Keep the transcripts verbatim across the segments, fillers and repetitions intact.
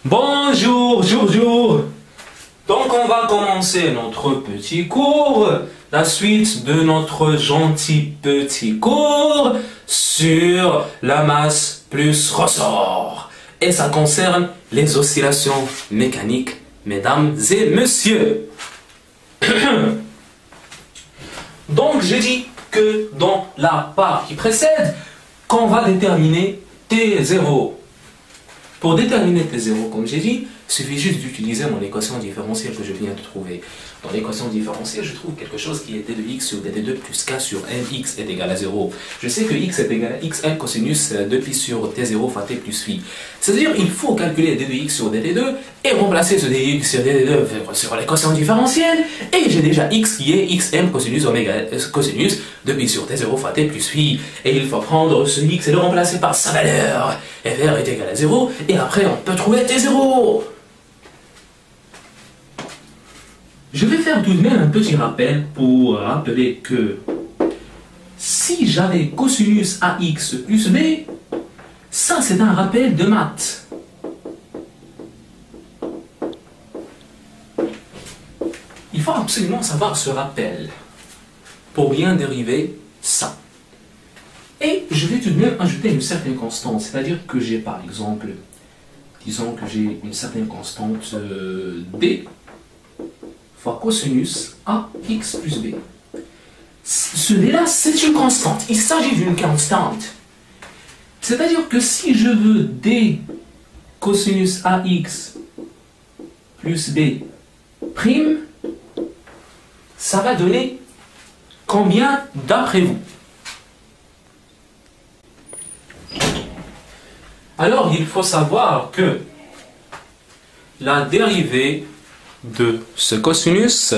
Bonjour, jour, jour. Donc on va commencer notre petit cours, la suite de notre gentil petit cours sur la masse plus ressort. Et ça concerne les oscillations mécaniques, mesdames et messieurs. Donc j'ai dit que dans la part qui précède, qu'on va déterminer T zéro. Pour déterminer T zéro, comme j'ai dit, il suffit juste d'utiliser mon équation différentielle que je viens de trouver. Dans l'équation différentielle, je trouve quelque chose qui est d de x sur d de deux plus k sur mx est égal à zéro. Je sais que x est égal à xn cosinus deux pi sur t zéro fois t plus phi. C'est-à-dire qu'il faut calculer d de x sur d de deux et remplacer ce d de x sur d de deux sur l'équation différentielle. Et j'ai déjà x qui est xm cosinus oméga cosinus deux pi sur t zéro fois t plus phi. Et il faut prendre ce x et le remplacer par sa valeur. Fr est égal à zéro et après on peut trouver t zéro. Je vais faire tout de même un petit rappel pour rappeler que si j'avais cosinus ax plus b, ça c'est un rappel de maths. Il faut absolument savoir ce rappel pour bien dériver ça. Et je vais tout de même ajouter une certaine constante, c'est-à-dire que j'ai par exemple, disons que j'ai une certaine constante euh, d fois cosinus ax plus b. Ce d-là, c'est une constante. Il s'agit d'une constante. C'est-à-dire que si je veux d cosinus ax plus b prime, ça va donner combien d'après vous? Alors, il faut savoir que la dérivée de ce cosinus,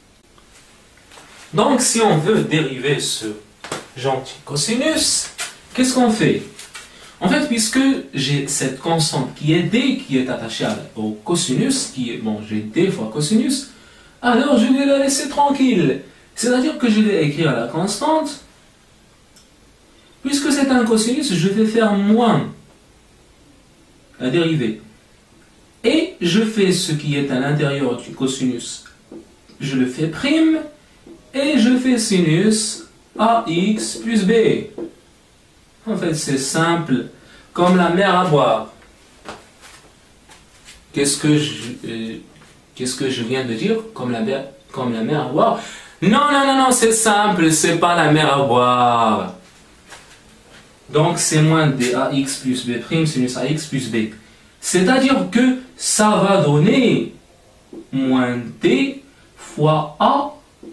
donc si on veut dériver ce gentil cosinus, qu'est-ce qu'on fait? En fait, puisque j'ai cette constante qui est d, qui est attachée au cosinus, qui est, bon, j'ai d fois cosinus, alors je vais la laisser tranquille. C'est-à-dire que je vais écrire la constante, puisque c'est un cosinus, je vais faire moins la dérivée. Et je fais ce qui est à l'intérieur du cosinus, je le fais prime, et je fais sinus ax plus b. En fait, c'est simple, comme la mer à boire. Qu'est-ce que je, euh, qu'est-ce que je viens de dire? Comme la mer, comme la mer à boire? Non, non, non, non, c'est simple, c'est pas la mer à boire. Donc, c'est moins d'ax plus b prime sinus ax plus b. C'est-à-dire que ça va donner moins d fois a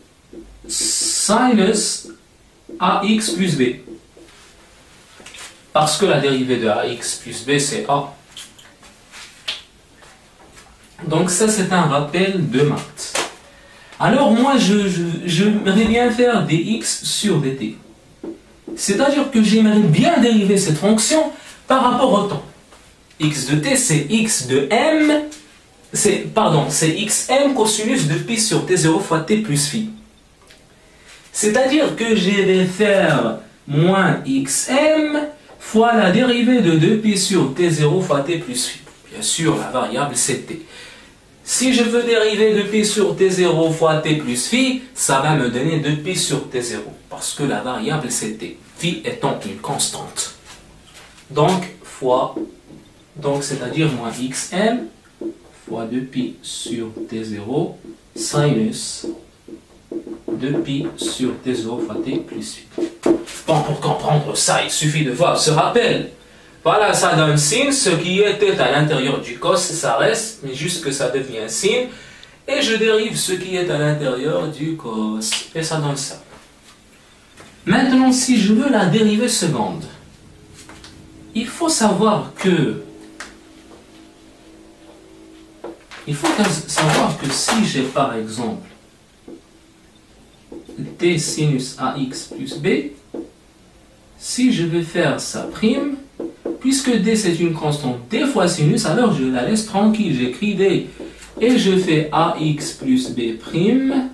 sinus ax plus b. Parce que la dérivée de ax plus b, c'est a. Donc ça, c'est un rappel de maths. Alors moi, je, je, j'aimerais bien faire dx sur dt. C'est-à-dire que j'aimerais bien dériver cette fonction par rapport au temps. X de t, c'est x de m, c'est, pardon, c'est xm cosinus de pi sur t zéro fois t plus phi. C'est-à-dire que je vais faire moins xm fois la dérivée de deux pi sur t zéro fois t plus phi. Bien sûr, la variable c'est t. Si je veux dériver deux pi sur t zéro fois t plus phi, ça va me donner deux pi sur t zéro, parce que la variable c'est t, phi étant une constante. Donc, fois, donc c'est-à-dire moins xm fois deux pi sur t zéro sinus deux pi sur t zéro fois t plus phi. Bon, pour comprendre ça, il suffit de voir ce rappel. Voilà, ça donne sin, ce qui était à l'intérieur du cos, ça reste, mais juste que ça devient sin. Et je dérive ce qui est à l'intérieur du cos, et ça donne ça. Maintenant, si je veux la dérivée seconde, il faut savoir que il faut savoir que si j'ai par exemple d sinus ax plus b, si je vais faire ça prime, puisque d c'est une constante d fois sinus, alors je la laisse tranquille, j'écris d et je fais ax plus b prime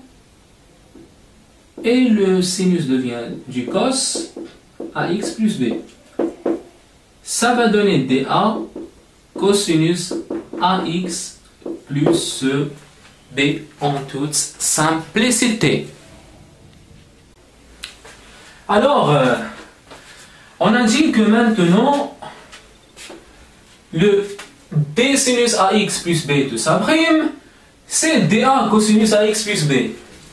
et le sinus devient du cos ax plus b. Ça va donner dA cosinus ax plus b en toute simplicité. Alors, euh, on a dit que maintenant, le d sinus ax plus b de sa prime, c'est dA cosinus ax plus b.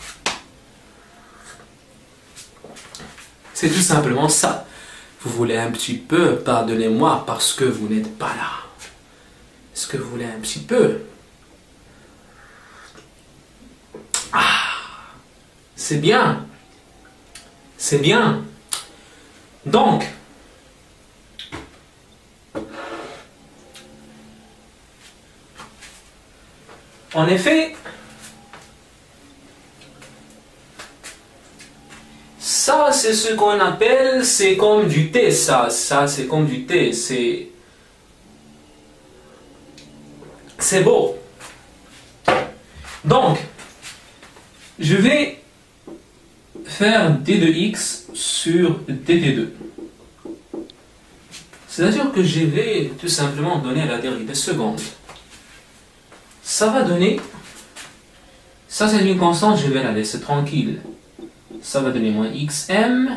C'est tout simplement ça. Vous voulez un petit peu, pardonnez-moi parce que vous n'êtes pas là. Est-ce que vous voulez un petit peu? Ah, c'est bien. C'est bien. Donc, en effet, ça c'est ce qu'on appelle, c'est comme du thé, ça, ça c'est comme du thé, c'est, c'est beau. Donc, je vais faire d de x sur dt deux. C'est-à-dire que je vais tout simplement donner la dérivée seconde. Ça va donner, ça c'est une constante, je vais la laisser tranquille. Ça va donner moins xm.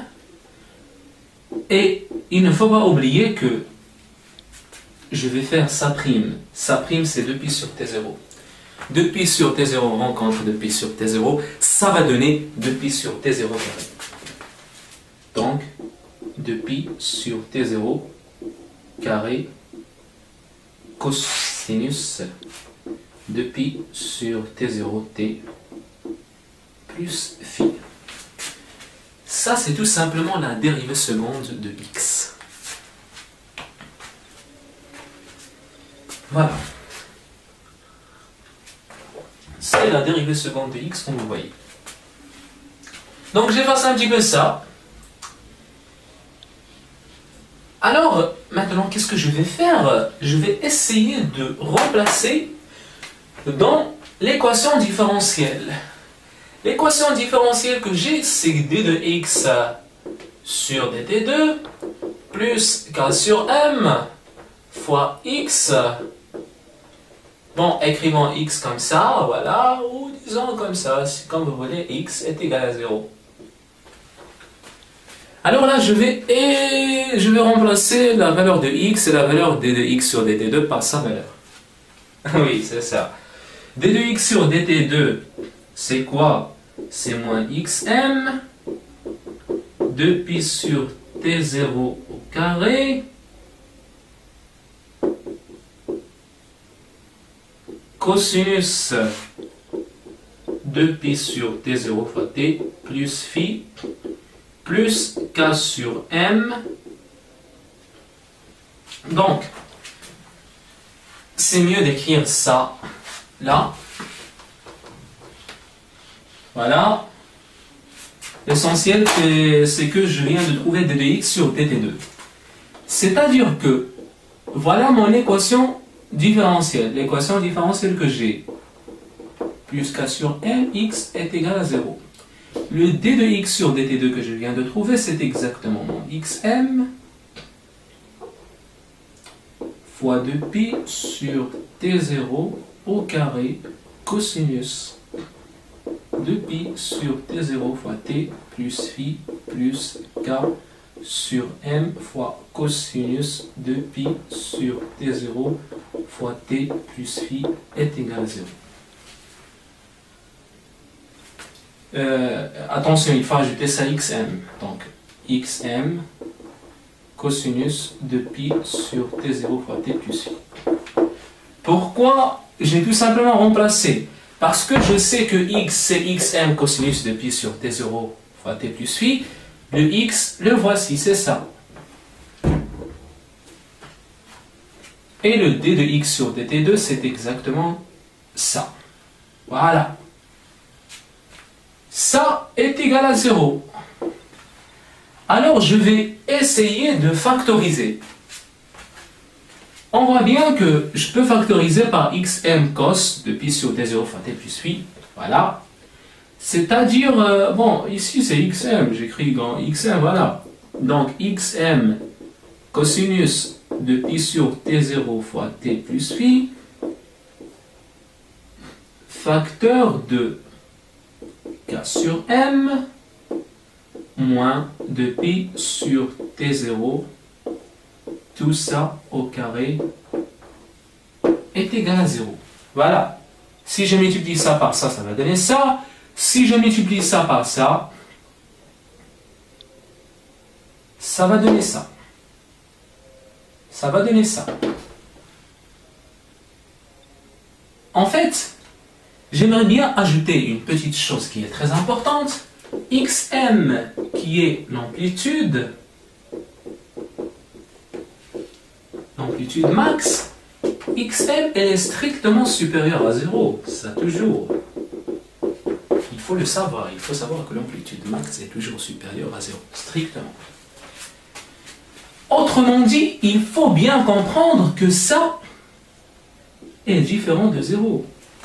Et il ne faut pas oublier que je vais faire sa prime. Sa prime c'est deux pi sur t zéro. deux pi sur t zéro rencontre deux pi sur t zéro, ça va donner deux pi sur t zéro carré. Donc, deux pi sur t zéro carré cosinus deux pi sur t zéro t plus phi. Ça, c'est tout simplement la dérivée seconde de x. Voilà. C'est la dérivée seconde de x, comme vous voyez. Donc, j'efface un petit peu ça. Alors, maintenant, qu'est-ce que je vais faire? Je vais essayer de remplacer dans l'équation différentielle. L'équation différentielle que j'ai, c'est d de x sur dt deux plus k sur m fois x. Bon, écrivons x comme ça, voilà, ou disons comme ça, si comme vous voulez, x est égal à zéro. Alors là, je vais, et je vais remplacer la valeur de x et la valeur d de x sur dt deux par sa valeur. Oui, c'est ça. d de x sur dt deux, c'est quoi? C'est moins xm, deux pi sur t zéro au carré, cosinus deux pi sur t zéro fois t plus phi plus k sur m. Donc, c'est mieux d'écrire ça là. Voilà. L'essentiel, c'est que je viens de trouver d de x sur dt deux. C'est-à-dire que, voilà mon équation différentielle. L'équation différentielle que j'ai. Plus k sur m, x est égal à zéro. Le d de x sur dt deux que je viens de trouver, c'est exactement mon xm fois deux pi sur t zéro au carré cosinus deux pi sur t zéro fois t plus phi plus k sur m fois cosinus deux pi sur t zéro fois t plus phi est égal à zéro. Euh, attention, il faut ajouter ça xm. Donc, xm cosinus de pi sur t zéro fois t plus phi. Pourquoi j'ai tout simplement remplacé? Parce que je sais que x c'est xm cosinus de pi sur t zéro fois t plus phi. Le x, le voici, c'est ça. Et le d de x sur dt deux, c'est exactement ça. Voilà. Ça est égal à zéro. Alors je vais essayer de factoriser. On voit bien que je peux factoriser par xm cos de pi sur t zéro fois t plus phi. Voilà. C'est-à-dire, euh, bon, ici c'est xm, j'écris dans xm, voilà. Donc xm cosinus de pi sur t zéro fois t plus phi facteur de K sur M moins deux pi sur T zéro, tout ça au carré est égal à zéro. Voilà. Si je multiplie ça par ça, ça va donner ça. Si je multiplie ça par ça, ça va donner ça. Ça va donner ça. En fait, j'aimerais bien ajouter une petite chose qui est très importante. Xm, qui est l'amplitude, l'amplitude max, Xm, elle est strictement supérieure à zéro. Ça toujours. Il faut le savoir. Il faut savoir que l'amplitude max est toujours supérieure à zéro. Strictement. Autrement dit, il faut bien comprendre que ça est différent de zéro.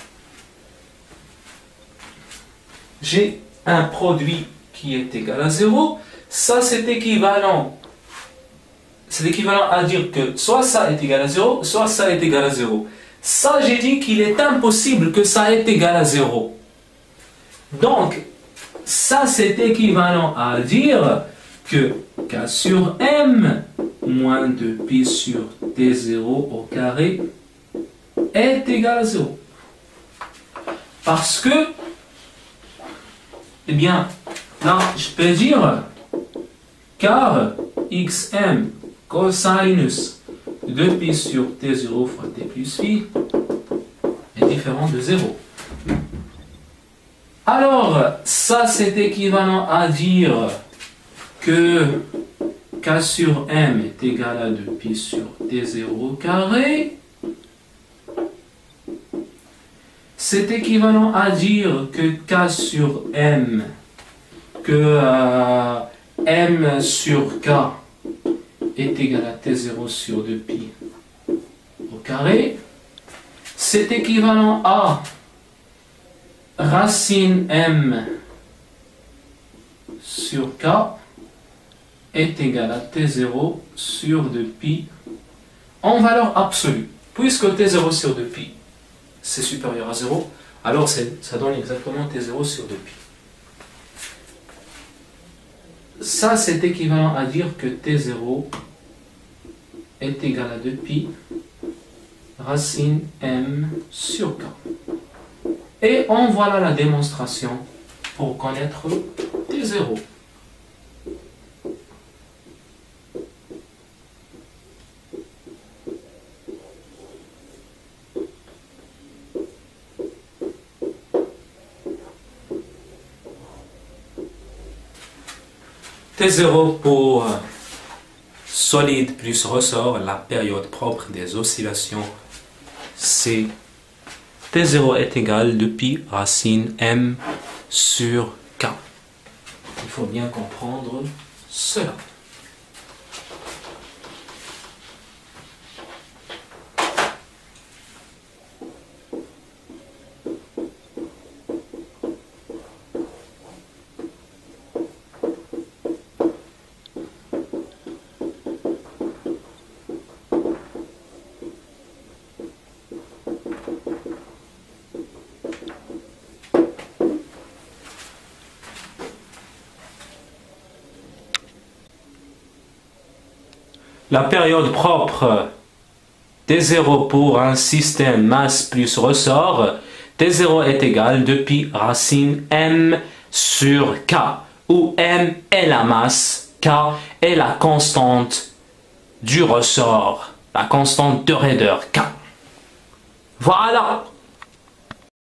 J'ai un produit qui est égal à zéro. Ça, c'est équivalent. C'est équivalent à dire que soit ça est égal à zéro, soit ça est égal à zéro. Ça, j'ai dit qu'il est impossible que ça est égal à zéro. Donc, ça, c'est équivalent à dire que K sur M moins deux pi sur T zéro au carré est égal à zéro. Parce que, eh bien, là, je peux dire car Xm cosinus deux pi sur T zéro fois T plus phi est différent de zéro. Alors, ça c'est équivalent à dire que K sur M est égal à deux pi sur T zéro au carré. C'est équivalent à dire que K sur M, que euh, M sur K est égal à T zéro sur deux pi au carré. C'est équivalent à racine M sur K est égal à T zéro sur deux pi en valeur absolue. Puisque T zéro sur deux pi c'est supérieur à zéro, alors ça donne exactement T zéro sur deux pi. Ça, c'est équivalent à dire que T zéro est égal à deux pi racine M sur K. Et en voilà la démonstration pour connaître T zéro. T zéro pour solide plus ressort, la période propre des oscillations, c'est T zéro est égal à deux pi racine M sur K. Il faut bien comprendre cela. La période propre T zéro pour un système masse plus ressort, T zéro est égal à deux pi racine M sur K, où M est la masse, K est la constante du ressort, la constante de raideur K. Voilà!